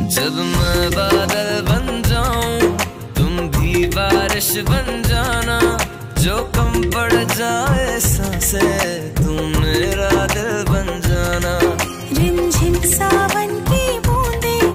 जब मैं बादल बन जाऊं तुम भी बारिश बन जाना, जो कम पड़ जाए सांसें